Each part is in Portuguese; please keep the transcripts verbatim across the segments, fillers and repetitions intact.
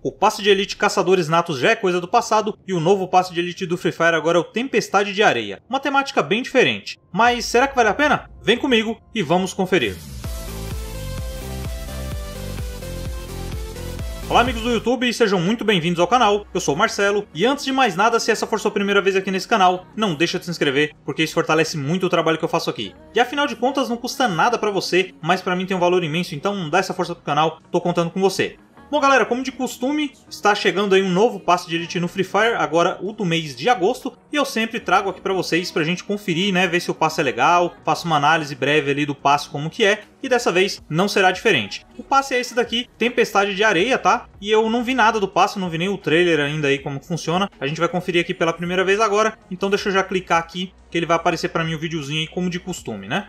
O passe de elite Caçadores Natos já é coisa do passado e o novo passe de elite do Free Fire agora é o Tempestade de Areia. Uma temática bem diferente. Mas será que vale a pena? Vem comigo e vamos conferir. Olá amigos do YouTube, sejam muito bem-vindos ao canal, eu sou o Marcelo, e antes de mais nada, se essa for sua primeira vez aqui nesse canal, não deixa de se inscrever, porque isso fortalece muito o trabalho que eu faço aqui. E afinal de contas não custa nada pra você, mas pra mim tem um valor imenso, então dá essa força pro canal, tô contando com você. Bom galera, como de costume, está chegando aí um novo passe de elite no Free Fire, agora o do mês de agosto, e eu sempre trago aqui pra vocês pra gente conferir, né, ver se o passe é legal, faço uma análise breve ali do passe como que é, e dessa vez não será diferente. O passe é esse daqui, Tempestade de Areia, tá? E eu não vi nada do passe, não vi nem o trailer ainda aí como funciona, a gente vai conferir aqui pela primeira vez agora, então deixa eu já clicar aqui, que ele vai aparecer pra mim o videozinho aí como de costume, né?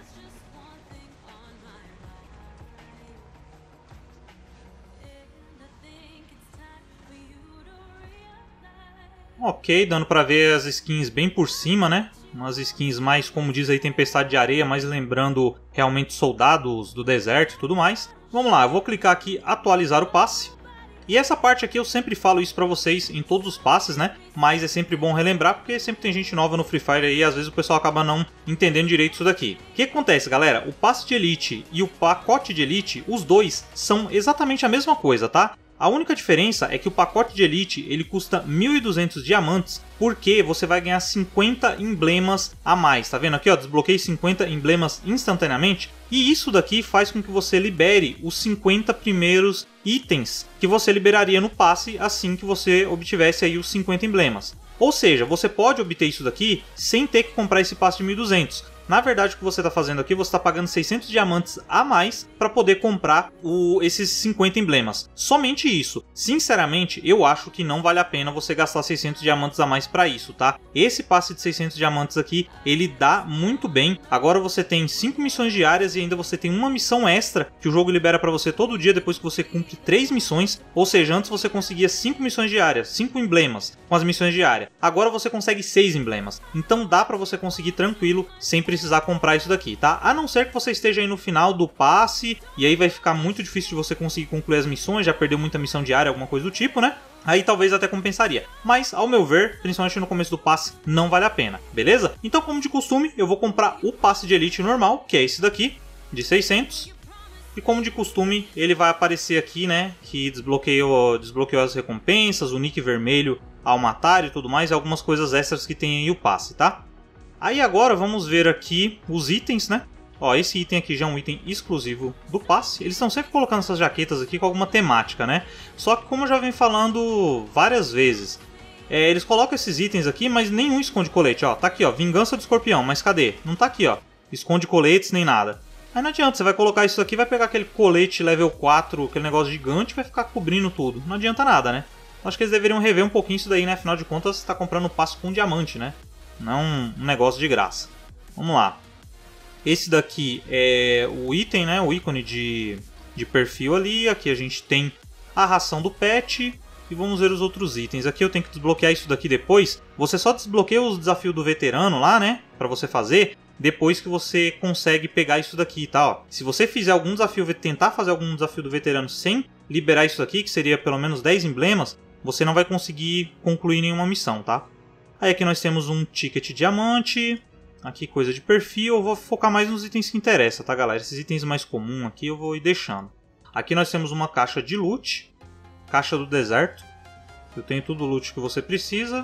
Ok, dando pra ver as skins bem por cima, né? Umas skins mais, como diz aí, Tempestade de Areia, mais lembrando realmente soldados do deserto e tudo mais. Vamos lá, eu vou clicar aqui, atualizar o passe. E essa parte aqui eu sempre falo isso pra vocês em todos os passes, né? Mas é sempre bom relembrar, porque sempre tem gente nova no Free Fire aí e às vezes o pessoal acaba não entendendo direito isso daqui. O que acontece, galera? O passe de Elite e o pacote de Elite, os dois são exatamente a mesma coisa, tá? A única diferença é que o pacote de Elite ele custa mil e duzentos diamantes, porque você vai ganhar cinquenta emblemas a mais. Tá vendo aqui, ó? Desbloqueei cinquenta emblemas instantaneamente. E isso daqui faz com que você libere os cinquenta primeiros itens que você liberaria no passe assim que você obtivesse aí os cinquenta emblemas. Ou seja, você pode obter isso daqui sem ter que comprar esse passe de mil e duzentos. Na verdade, o que você está fazendo aqui, você está pagando seiscentos diamantes a mais para poder comprar o, esses cinquenta emblemas. Somente isso. Sinceramente, eu acho que não vale a pena você gastar seiscentos diamantes a mais para isso, tá? Esse passe de seiscentos diamantes aqui, ele dá muito bem. Agora você tem cinco missões diárias e ainda você tem uma missão extra que o jogo libera para você todo dia depois que você cumpre três missões. Ou seja, antes você conseguia cinco missões diárias, cinco emblemas com as missões diárias. Agora você consegue seis emblemas. Então dá para você conseguir tranquilo, sem precisar precisar comprar isso daqui, tá? A não ser que você esteja aí no final do passe e aí vai ficar muito difícil de você conseguir concluir as missões, já perdeu muita missão diária, alguma coisa do tipo, né? Aí talvez até compensaria. Mas, ao meu ver, principalmente no começo do passe, não vale a pena, beleza? Então, como de costume, eu vou comprar o passe de Elite normal, que é esse daqui, de seiscentos. E como de costume, ele vai aparecer aqui, né? Que desbloqueou, desbloqueou as recompensas, o nick vermelho ao matar e tudo mais, e algumas coisas extras que tem aí o passe, tá? Aí agora vamos ver aqui os itens, né? Ó, esse item aqui já é um item exclusivo do passe. Eles estão sempre colocando essas jaquetas aqui com alguma temática, né? Só que como eu já venho falando várias vezes, é, eles colocam esses itens aqui, mas nenhum esconde colete, ó. Tá aqui, ó, Vingança do Escorpião, mas cadê? Não tá aqui, ó. Esconde coletes nem nada. Aí não adianta, você vai colocar isso aqui, vai pegar aquele colete level quatro, aquele negócio gigante, vai ficar cobrindo tudo. Não adianta nada, né? Acho que eles deveriam rever um pouquinho isso daí, né? Afinal de contas, você tá comprando o passe com diamante, né? Não um negócio de graça. Vamos lá. Esse daqui é o item, né? O ícone de, de perfil ali. Aqui a gente tem a ração do pet. E vamos ver os outros itens. Aqui eu tenho que desbloquear isso daqui depois. Você só desbloqueia os desafios do veterano lá, né? Pra você fazer. Depois que você consegue pegar isso daqui, tá? Ó, se você fizer algum desafio, tentar fazer algum desafio do veterano sem liberar isso daqui, que seria pelo menos dez emblemas, você não vai conseguir concluir nenhuma missão, tá? Aí aqui nós temos um ticket diamante, aqui coisa de perfil, eu vou focar mais nos itens que interessam, tá galera? Esses itens mais comuns aqui eu vou ir deixando. Aqui nós temos uma caixa de loot, caixa do deserto, eu tenho tudo o loot que você precisa,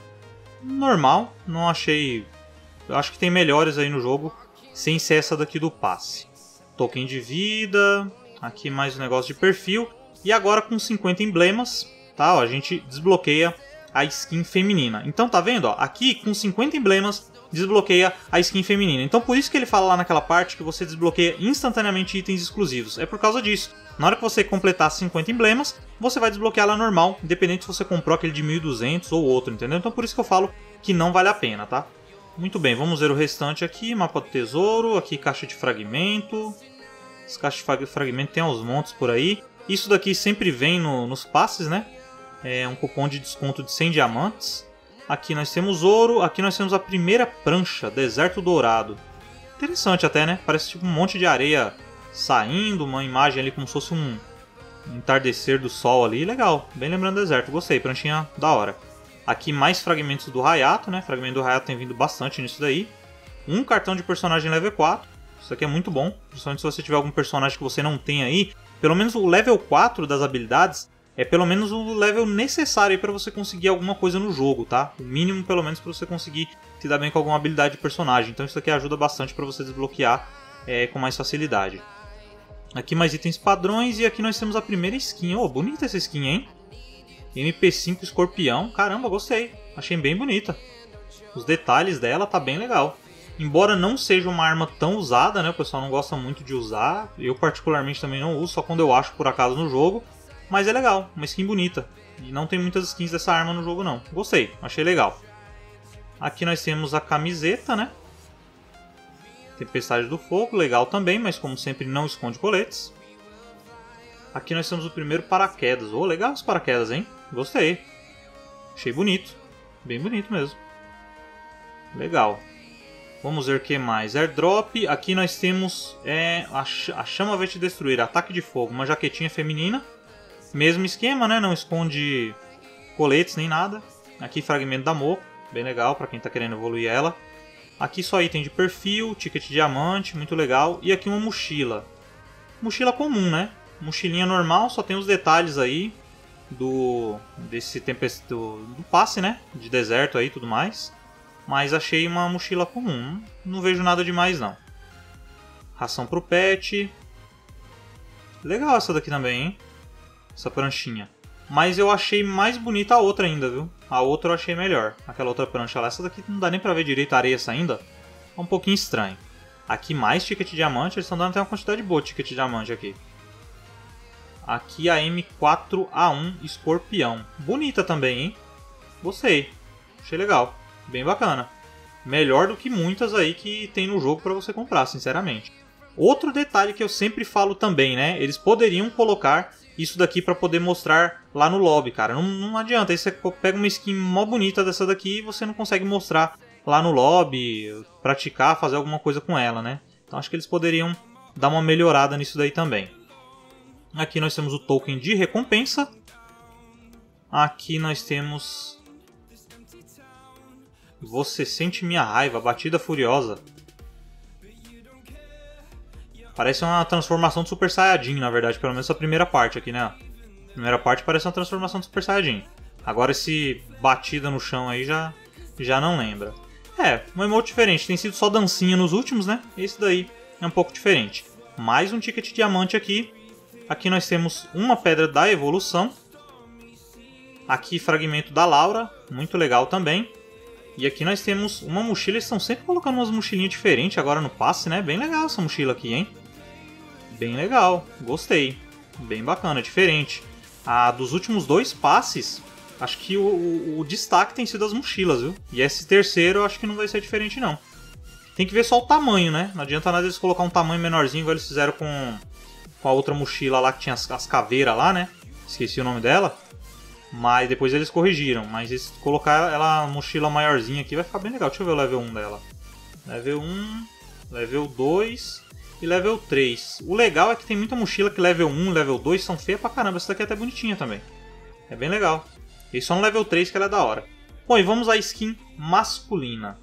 normal, não achei, eu acho que tem melhores aí no jogo, sem ser essa daqui do passe. Token de vida, aqui mais um negócio de perfil, e agora com cinquenta emblemas, tá? Ó, a gente desbloqueia a skin feminina. Então tá vendo, ó, aqui com cinquenta emblemas desbloqueia a skin feminina. Então por isso que ele fala lá naquela parte que você desbloqueia instantaneamente itens exclusivos. É por causa disso. Na hora que você completar cinquenta emblemas, você vai desbloquear ela normal, independente se você comprou aquele de mil e duzentos ou outro, entendeu? Então por isso que eu falo que não vale a pena, tá? Muito bem, vamos ver o restante aqui. Mapa do tesouro, aqui caixa de fragmento. As caixas de fragmento tem aos montes por aí. Isso daqui sempre vem no, nos passes, né? É um cupom de desconto de cem diamantes. Aqui nós temos ouro. Aqui nós temos a primeira prancha, Deserto Dourado. Interessante até, né? Parece tipo um monte de areia saindo. Uma imagem ali como se fosse um, entardecer do sol ali, legal. Bem lembrando do deserto, gostei, pranchinha da hora. Aqui mais fragmentos do Hayato, né? Fragmento do Hayato tem vindo bastante nisso daí. Um cartão de personagem level quatro. Isso aqui é muito bom, principalmente se você tiver algum personagem que você não tem aí. Pelo menos o level quatro das habilidades é pelo menos o level necessário para você conseguir alguma coisa no jogo, tá? O mínimo pelo menos para você conseguir se dar bem com alguma habilidade de personagem. Então isso aqui ajuda bastante para você desbloquear é, com mais facilidade. Aqui mais itens padrões e aqui nós temos a primeira skin. Oh, bonita essa skin, hein? M P cinco Escorpião. Caramba, gostei. Achei bem bonita. Os detalhes dela tá bem legal. Embora não seja uma arma tão usada, né? O pessoal não gosta muito de usar. Eu particularmente também não uso, só quando eu acho por acaso no jogo. Mas é legal, uma skin bonita. E não tem muitas skins dessa arma no jogo não. Gostei, achei legal. Aqui nós temos a camiseta, né? Tempestade do Fogo, legal também, mas como sempre não esconde coletes. Aqui nós temos o primeiro paraquedas. Oh, legal os paraquedas, hein? Gostei. Achei bonito. Bem bonito mesmo. Legal. Vamos ver o que mais. Airdrop. Aqui nós temos é, a, ch a chama vai te destruir. Ataque de fogo. Uma jaquetinha feminina. Mesmo esquema, né? Não esconde coletes nem nada. Aqui fragmento da Moko. Bem legal para quem está querendo evoluir ela. Aqui só item de perfil. Ticket de diamante. Muito legal. E aqui uma mochila. Mochila comum, né? Mochilinha normal. Só tem os detalhes aí. Do, desse tempest... do, do passe, né? De deserto aí e tudo mais. Mas achei uma mochila comum. Não vejo nada demais não. Ração pro pet. Legal essa daqui também, hein? Essa pranchinha. Mas eu achei mais bonita a outra ainda, viu? A outra eu achei melhor. Aquela outra prancha lá. Essa daqui não dá nem pra ver direito a areia saindo. É um pouquinho estranho. Aqui mais ticket de diamante. Eles estão dando até uma quantidade boa de ticket de diamante aqui. Aqui a M quatro A um Escorpião. Bonita também, hein? Gostei. Achei legal. Bem bacana. Melhor do que muitas aí que tem no jogo para você comprar, sinceramente. Outro detalhe que eu sempre falo também, né? Eles poderiam colocar isso daqui para poder mostrar lá no lobby, cara. Não, não adianta. Aí você pega uma skin mó bonita dessa daqui e você não consegue mostrar lá no lobby, praticar, fazer alguma coisa com ela, né? Então acho que eles poderiam dar uma melhorada nisso daí também. Aqui nós temos o token de recompensa. Aqui nós temos... Você sente minha raiva, batida furiosa. Parece uma transformação do Super Saiyajin, na verdade. Pelo menos a primeira parte aqui, né? A primeira parte parece uma transformação do Super Saiyajin. Agora esse batida no chão aí já, já não lembra. É, um emote diferente. Tem sido só dancinha nos últimos, né? Esse daí é um pouco diferente. Mais um ticket de diamante aqui. Aqui nós temos uma pedra da evolução. Aqui fragmento da Laura. Muito legal também. E aqui nós temos uma mochila. Eles estão sempre colocando umas mochilinhas diferentes agora no passe, né? Bem legal essa mochila aqui, hein? Bem legal. Gostei. Bem bacana, diferente. A dos últimos dois passes, acho que o, o, o destaque tem sido as mochilas, viu? E esse terceiro eu acho que não vai ser diferente, não. Tem que ver só o tamanho, né? Não adianta nada eles colocar um tamanho menorzinho, igual eles fizeram com, com a outra mochila lá, que tinha as, as caveiras lá, né? Esqueci o nome dela. Mas depois eles corrigiram. Mas se colocar ela mochila maiorzinha aqui vai ficar bem legal. Deixa eu ver o level um dela. Level um, level dois e level três. O legal é que tem muita mochila que level um, level dois são feias pra caramba. Essa daqui é até bonitinha também. É bem legal. E só no level três que ela é da hora. Bom, e vamos à skin masculina.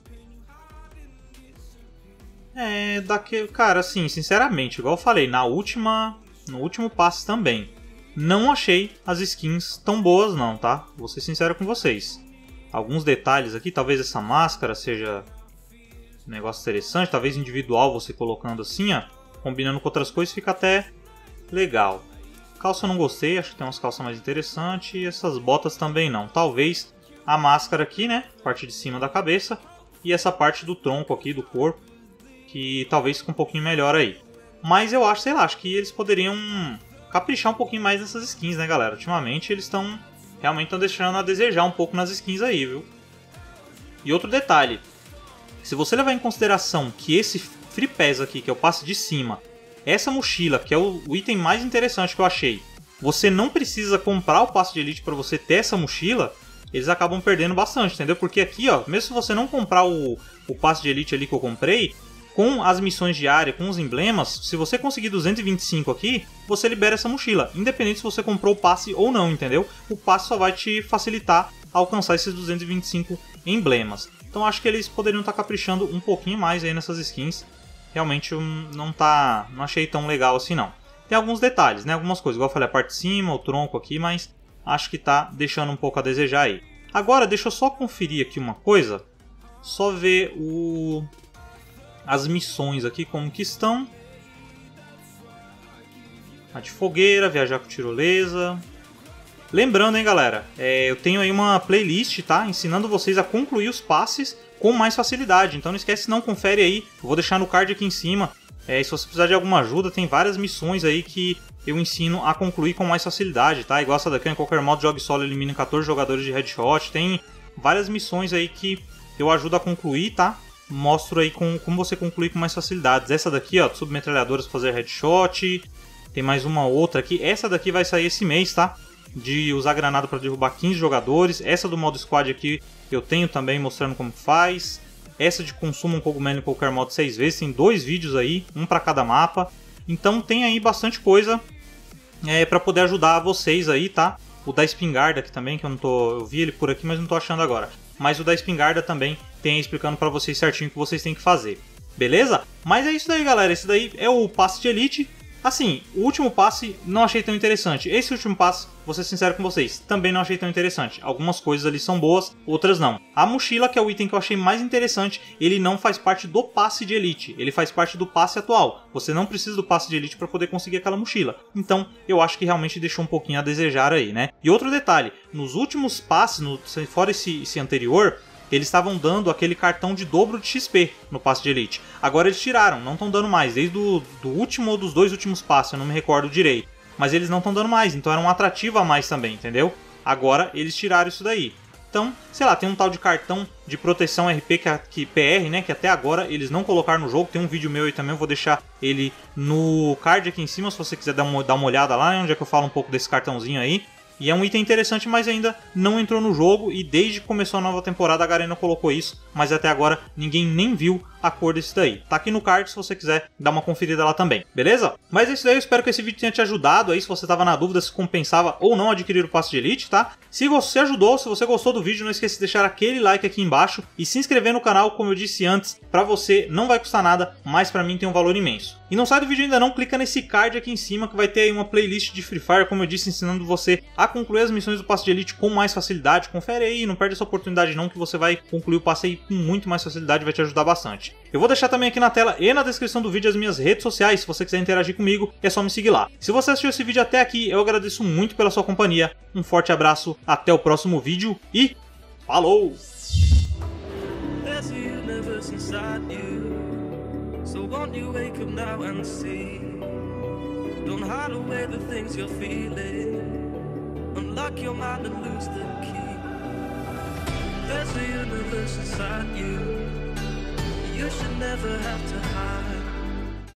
É, daquele... Cara, assim, sinceramente, igual eu falei, na última... no último passe também. Não achei as skins tão boas não, tá? Vou ser sincero com vocês. Alguns detalhes aqui, talvez essa máscara seja um negócio interessante. Talvez individual você colocando assim, ó. Combinando com outras coisas fica até legal. Calça eu não gostei, acho que tem umas calças mais interessantes. E essas botas também não. Talvez a máscara aqui, né? Parte de cima da cabeça. E essa parte do tronco aqui, do corpo. Que talvez fique um pouquinho melhor aí. Mas eu acho, sei lá, acho que eles poderiam... caprichar um pouquinho mais nessas skins, né, galera? Ultimamente eles estão realmente estão deixando a desejar um pouco nas skins aí, viu? E outro detalhe, se você levar em consideração que esse Free Pass aqui, que é o passe de cima, essa mochila, que é o, o item mais interessante que eu achei, você não precisa comprar o passe de elite para você ter essa mochila, eles acabam perdendo bastante, entendeu? Porque aqui, ó, mesmo se você não comprar o, o passe de elite ali que eu comprei, com as missões diárias, com os emblemas, se você conseguir duzentos e vinte e cinco aqui, você libera essa mochila, independente se você comprou o passe ou não, entendeu? O passe só vai te facilitar a alcançar esses duzentos e vinte e cinco emblemas. Então acho que eles poderiam estar caprichando um pouquinho mais aí nessas skins. Realmente não tá, não achei tão legal assim não. Tem alguns detalhes, né? Algumas coisas, igual eu falei, a parte de cima, o tronco aqui, mas acho que tá deixando um pouco a desejar aí. Agora deixa eu só conferir aqui uma coisa, só ver o... as missões aqui como que estão. A de fogueira, viajar com tirolesa. Lembrando, hein, galera, é, eu tenho aí uma playlist, tá? Ensinando vocês a concluir os passes com mais facilidade. Então não esquece, não, confere aí. Eu vou deixar no card aqui em cima. É, se você precisar de alguma ajuda, tem várias missões aí que eu ensino a concluir com mais facilidade, tá? Igual essa daqui, em qualquer modo, jogue solo, elimine quatorze jogadores de headshot. Tem várias missões aí que eu ajudo a concluir, tá? Mostro aí com, como você concluir com mais facilidade. Essa daqui, ó, submetralhadoras para fazer headshot. Tem mais uma outra aqui. Essa daqui vai sair esse mês, tá? De usar granada para derrubar quinze jogadores. Essa do modo squad aqui eu tenho também mostrando como faz. Essa de consuma um cogumelo em qualquer modo seis vezes. Tem dois vídeos aí, um para cada mapa. Então tem aí bastante coisa é, para poder ajudar vocês aí, tá? O da espingarda aqui também, que eu não tô... eu vi ele por aqui, mas não tô achando agora. Mas o da espingarda também tem aí explicando para vocês certinho o que vocês têm que fazer. Beleza? Mas é isso daí, galera. Esse daí é o passe de elite. Assim, o último passe não achei tão interessante. Esse último passe, vou ser sincero com vocês, também não achei tão interessante. Algumas coisas ali são boas, outras não. A mochila, que é o item que eu achei mais interessante, ele não faz parte do passe de elite. Ele faz parte do passe atual. Você não precisa do passe de elite para poder conseguir aquela mochila. Então, eu acho que realmente deixou um pouquinho a desejar aí, né? E outro detalhe, nos últimos passes, no, fora esse, esse anterior... eles estavam dando aquele cartão de dobro de X P no passe de elite. Agora eles tiraram, não estão dando mais. Desde o do último ou dos dois últimos passes, eu não me recordo direito. Mas eles não estão dando mais, então era um atrativo a mais também, entendeu? Agora eles tiraram isso daí. Então, sei lá, tem um tal de cartão de proteção R P, que, que P R, né? Que até agora eles não colocaram no jogo. Tem um vídeo meu aí também, eu vou deixar ele no card aqui em cima, se você quiser dar uma, dar uma olhada lá, onde é que eu falo um pouco desse cartãozinho aí. E é um item interessante, mas ainda não entrou no jogo. E desde que começou a nova temporada a Garena colocou isso, mas até agora ninguém nem viu a cor desse daí. Tá aqui no card se você quiser dar uma conferida lá também, beleza? Mas é isso daí, eu espero que esse vídeo tenha te ajudado aí, se você tava na dúvida se compensava ou não adquirir o passe de elite, tá? Se você ajudou, se você gostou do vídeo, não esqueça de deixar aquele like aqui embaixo e se inscrever no canal, como eu disse antes. Pra você não vai custar nada, mas pra mim tem um valor imenso. E não sai do vídeo ainda não, clica nesse card aqui em cima que vai ter aí uma playlist de Free Fire, como eu disse, ensinando você a concluir as missões do passe de elite com mais facilidade. Confere aí, não perde essa oportunidade não, que você vai concluir o passe aí com muito mais facilidade e vai te ajudar bastante. Eu vou deixar também aqui na tela e na descrição do vídeo as minhas redes sociais, se você quiser interagir comigo, é só me seguir lá. Se você assistiu esse vídeo até aqui, eu agradeço muito pela sua companhia, um forte abraço, até o próximo vídeo e falou! Unlock your mind and lose the key. There's a universe inside you. You should never have to hide.